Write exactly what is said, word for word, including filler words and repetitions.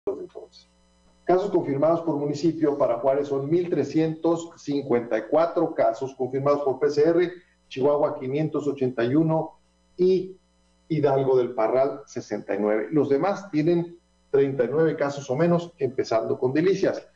entonces. Casos confirmados por municipio para Juárez son mil trescientos cincuenta y cuatro casos confirmados por P C R, Chihuahua quinientos ochenta y uno y Hidalgo del Parral sesenta y nueve. Los demás tienen treinta y nueve casos o menos, empezando con Delicias.